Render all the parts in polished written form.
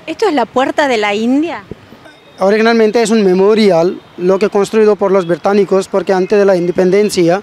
¿Esto es la Puerta de la India? Originalmente es un memorial, lo que construido por los británicos, porque antes de la independencia,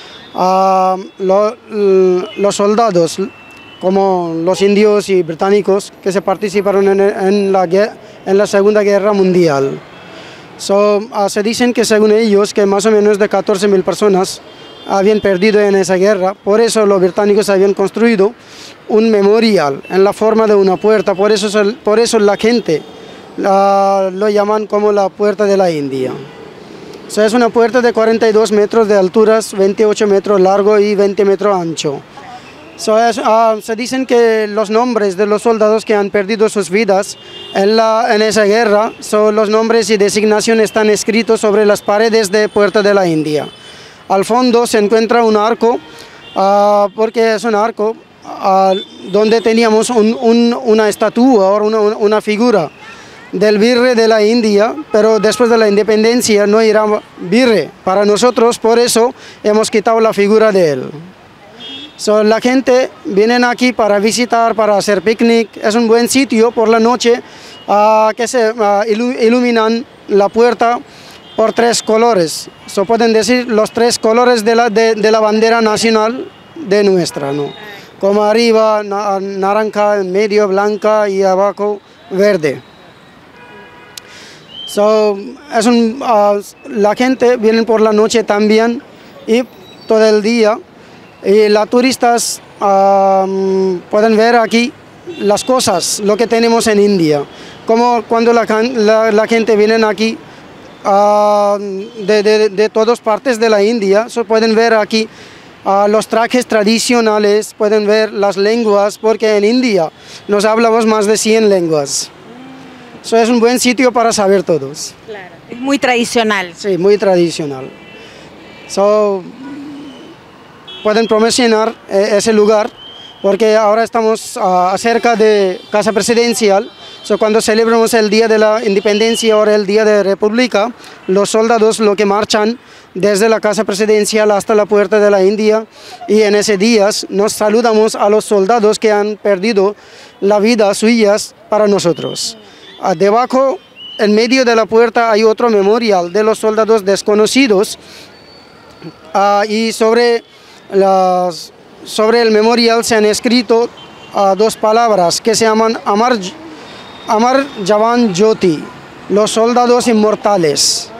los soldados, como los indios y británicos, que se participaron en la Segunda Guerra Mundial. Se dicen que según ellos, que más o menos de 14.000 personas habían perdido en esa guerra, por eso los británicos habían construido un memorial en la forma de una puerta, por eso la gente lo llaman como la Puerta de la India. Es una puerta de 42 metros de altura, 28 metros largo y 20 metros ancho. Se dicen que los nombres de los soldados que han perdido sus vidas en esa guerra, los nombres y designaciones están escritos sobre las paredes de Puerta de la India. Al fondo se encuentra un arco, porque es un arco donde teníamos una estatua o una figura del virrey de la India, pero después de la independencia no era virrey para nosotros, por eso hemos quitado la figura de él. La gente viene aquí para visitar, para hacer picnic. Es un buen sitio por la noche que se iluminan la puerta por 3 colores. Pueden decir los 3 colores de la bandera nacional de nuestra, ¿no? Como arriba naranja, en medio blanca y abajo verde. La gente viene por la noche también y todo el día. Y los turistas pueden ver aquí las cosas, lo que tenemos en India. Como cuando la gente viene aquí de todas partes de la India, pueden ver aquí los trajes tradicionales, pueden ver las lenguas, porque en India nos hablamos más de 100 lenguas. Es un buen sitio para saber todos. Claro, es muy tradicional. Sí, muy tradicional. Pueden promocionar ese lugar, porque ahora estamos cerca de Casa Presidencial. Cuando celebramos el Día de la Independencia o el Día de República, los soldados lo que marchan desde la Casa Presidencial hasta la Puerta de la India, y en ese día nos saludamos a los soldados que han perdido la vida suyas para nosotros. Debajo, en medio de la puerta, hay otro memorial de los soldados desconocidos, y sobre el memorial se han escrito 2 palabras que se llaman Amar Jawan Jyoti, los soldados inmortales.